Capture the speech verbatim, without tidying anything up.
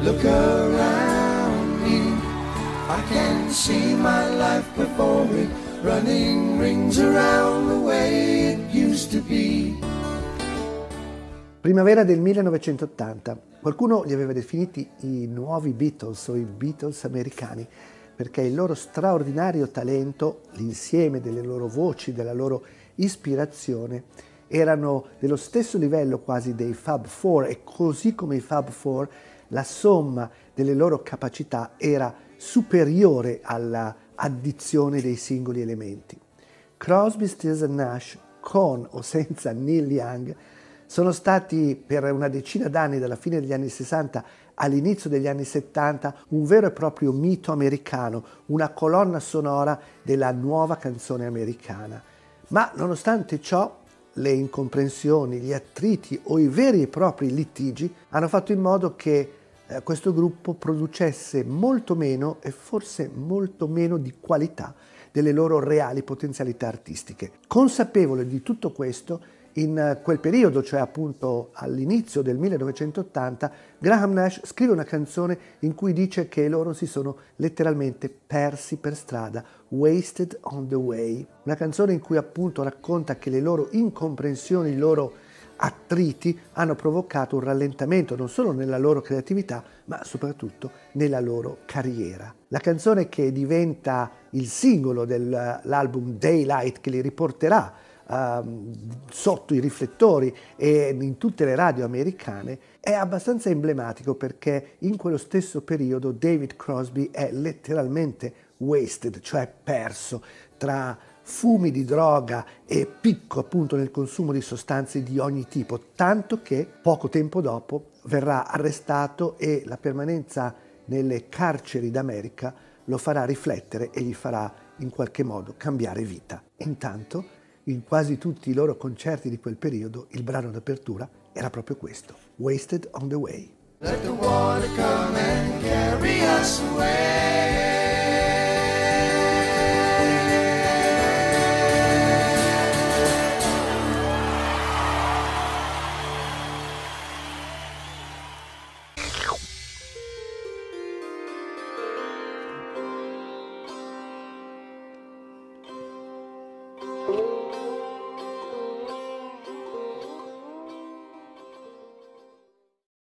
Look around me, I can see my life before me, running rings around the way it used to be. Primavera del millenovecentottanta. Qualcuno li aveva definiti i nuovi Beatles o i Beatles americani, perché il loro straordinario talento, l'insieme delle loro voci, della loro ispirazione, erano dello stesso livello quasi dei Fab Four, e così come i Fab Four, la somma delle loro capacità era superiore alla addizione dei singoli elementi. Crosby, Stills and Nash, con o senza Neil Young, sono stati per una decina d'anni, dalla fine degli anni sessanta all'inizio degli anni settanta, un vero e proprio mito americano, una colonna sonora della nuova canzone americana. Ma nonostante ciò, le incomprensioni, gli attriti o i veri e propri litigi hanno fatto in modo che eh, questo gruppo producesse molto meno e forse molto meno di qualità delle loro reali potenzialità artistiche. Consapevole di tutto questo, in quel periodo, cioè appunto all'inizio del millenovecentottanta, Graham Nash scrive una canzone in cui dice che loro si sono letteralmente persi per strada, wasted on the way. Una canzone in cui appunto racconta che le loro incomprensioni, i loro attriti hanno provocato un rallentamento non solo nella loro creatività, ma soprattutto nella loro carriera. La canzone che diventa il singolo dell'album Daylight, che li riporterà Uh, sotto i riflettori e in tutte le radio americane, è abbastanza emblematico, perché in quello stesso periodo David Crosby è letteralmente wasted, cioè perso tra fumi di droga e picco appunto nel consumo di sostanze di ogni tipo, tanto che poco tempo dopo verrà arrestato e la permanenza nelle carceri d'America lo farà riflettere e gli farà in qualche modo cambiare vita. Intanto, in quasi tutti i loro concerti di quel periodo, il brano d'apertura era proprio questo, Wasted on the Way. Let the water come and carry us away.